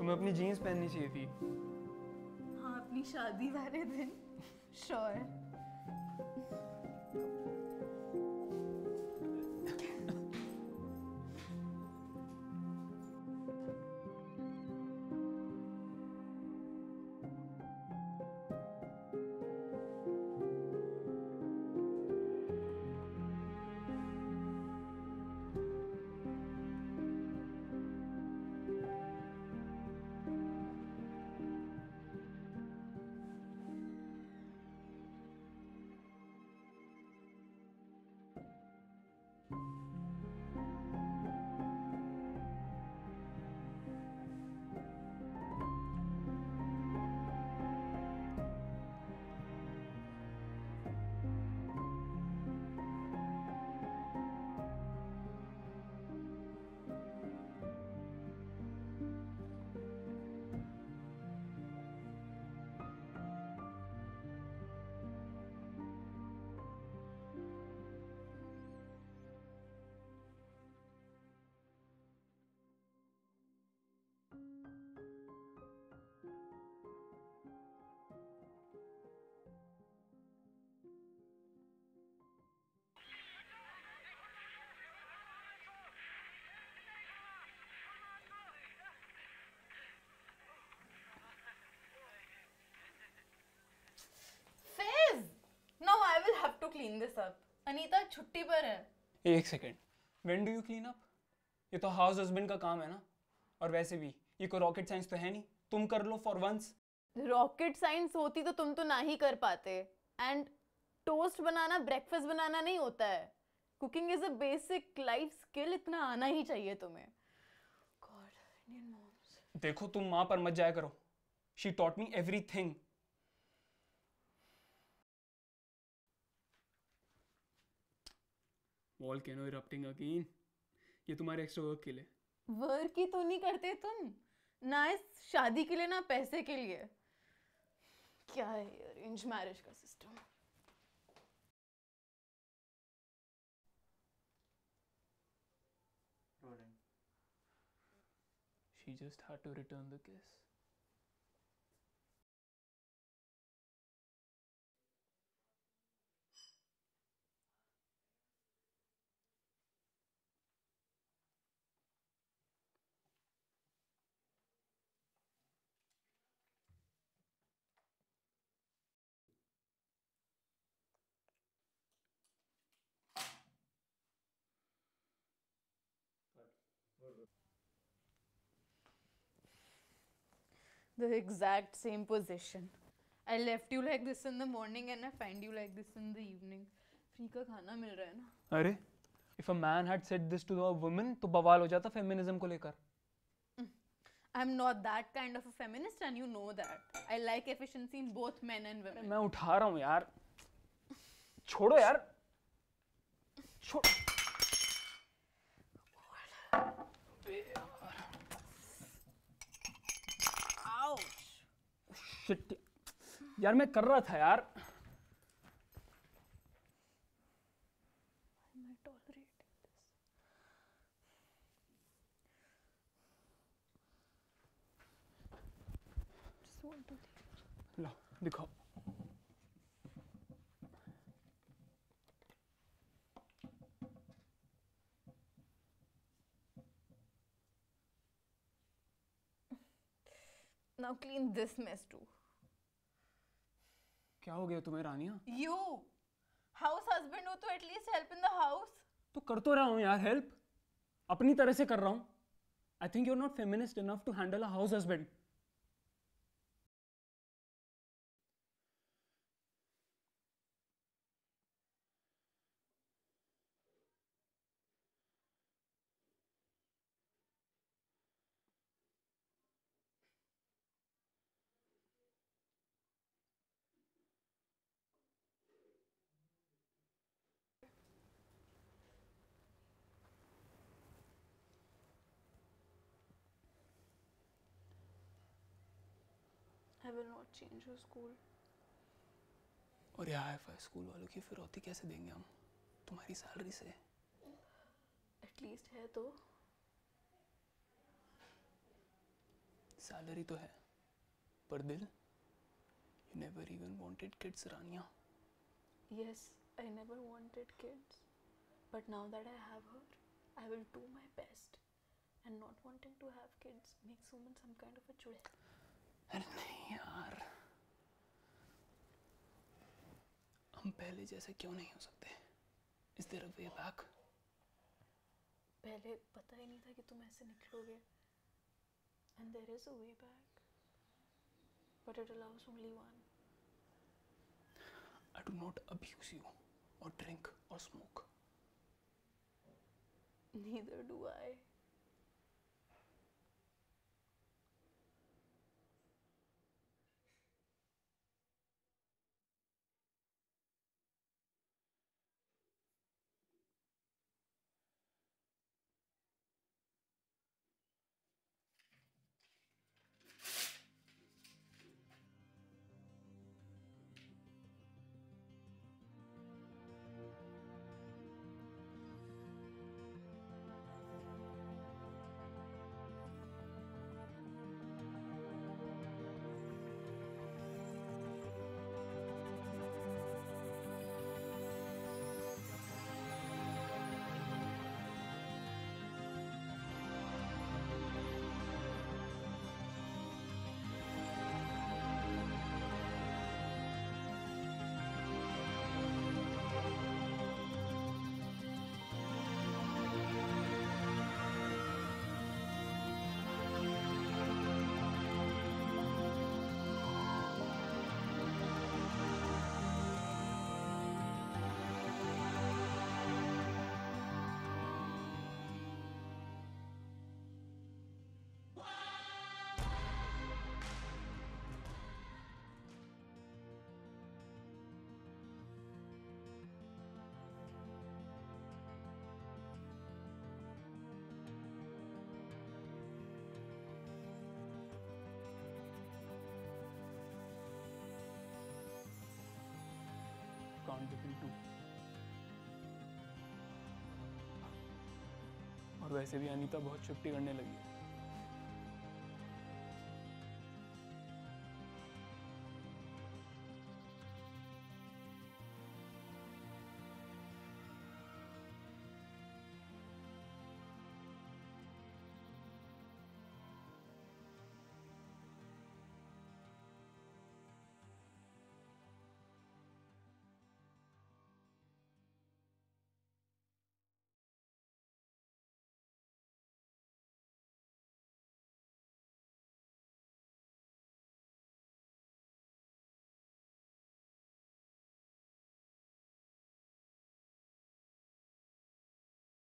तुम्हें अपनी जीन्स पहननी चाहिए थी। हाँ, अपनी शादी वाले दिन। Sure. To clean this up. Anita छुट्टी पर है। एक second, when do you clean up? ये तो हाउस हस्बैंड का काम है ना। और वैसे भी ये कोई रॉकेट साइंस तो है नहीं, तुम कर लो फॉर वंस। रॉकेट साइंस होती तो तुम तो ना ही कर पाते। एंड टोस्ट बनाना ब्रेकफास्ट बनाना नहीं होता है। Cooking is a basic life skill, इतना आना ही चाहिए तुम्हें। God, Indian moms. देखो तुम माँ पर मत जाया करो। She taught me everything. Volcano erupting again. ये तुम्हारे एक्स्ट्रा वर्क के लिए। वर्क ही तो नहीं करते तुम, ना इस शादी के लिए ना पैसे के लिए। क्या है अरेंज मैरिज का system. She just had to return the kiss. The exact same position. I left you like this in the morning and I find you like this in the evening. Free का खाना मिल रहा है ना। अरे, if a man had said this to a woman, तो बवाल हो जाता फेमिनिज्म को लेकर। I'm not that kind of a feminist and you know that. I like efficiency in both men and women. मैं उठा रहा हूँ यार, छोड़ो यार, छोड़। Shit. यार मैं कर रहा था यार। Why am I tolerating this? Just want to think. लो दिखाओ। Now clean this mess too. क्या हो गया तुम्हें रानिया? You, house husband हो तो at least help in the house. तो कर तो रहा हूँ यार हेल्प, अपनी तरह से कर रहा हूँ। I think you're not feminist enough to handle a house husband. I will not change your school. और ये हाई-फाई स्कूल वालों की फिरौती कैसे देंगे हम तुम्हारी सैलरी से? At least है तो। सैलरी तो है, पर दिल, you never even wanted kids, Rania. Yes, I never wanted kids, but now that I have her, I will do my best. And not wanting to have kids makes women some kind of a चुड़ैल. अरे नहीं यार, हम पहले जैसे क्यों नहीं हो सकते? Is there a way back? पहले पता ही नहीं था कि तुम ऐसे निकलोगे. And there is a way back, but it allows only one. I do not abuse you, or drink, or smoke. Neither do I. Count between two. और वैसे भी अनीता बहुत छुट्टी करने लगी है.